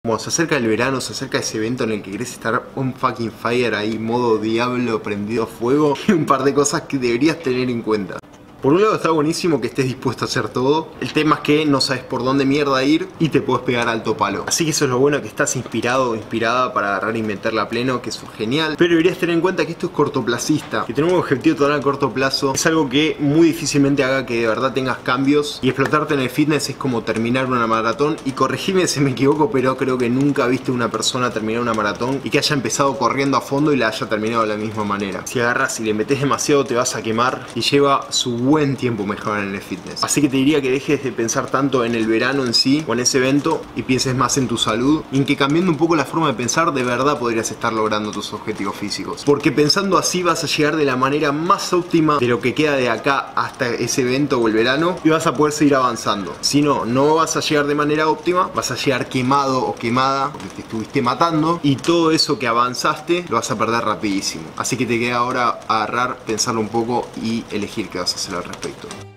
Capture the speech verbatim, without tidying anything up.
Como se acerca el verano, se acerca ese evento en el que querés estar on fucking fire ahí, modo diablo prendido a fuego, y un par de cosas que deberías tener en cuenta. Por un lado está buenísimo que estés dispuesto a hacer todo. El tema es que no sabes por dónde mierda ir y te puedes pegar alto palo. Así que eso es lo bueno, que estás inspirado o inspirada para agarrar y meterla a pleno, que eso es genial. Pero deberías tener en cuenta que esto es cortoplacista, que tener un objetivo total a corto plazo es algo que muy difícilmente haga que de verdad tengas cambios. Y explotarte en el fitness es como terminar una maratón. Y corregime si me equivoco, pero creo que nunca viste una persona terminar una maratón y que haya empezado corriendo a fondo y la haya terminado de la misma manera. Si agarras y le metes demasiado te vas a quemar, y lleva su buen tiempo mejorar en el fitness. Así que te diría que dejes de pensar tanto en el verano en sí o en ese evento y pienses más en tu salud, y en que cambiando un poco la forma de pensar de verdad podrías estar logrando tus objetivos físicos. Porque pensando así vas a llegar de la manera más óptima de lo que queda de acá hasta ese evento o el verano, y vas a poder seguir avanzando. Si no, no vas a llegar de manera óptima, vas a llegar quemado o quemada porque te estuviste matando, y todo eso que avanzaste lo vas a perder rapidísimo. Así que te queda ahora agarrar, pensarlo un poco y elegir qué vas a hacer al respecto.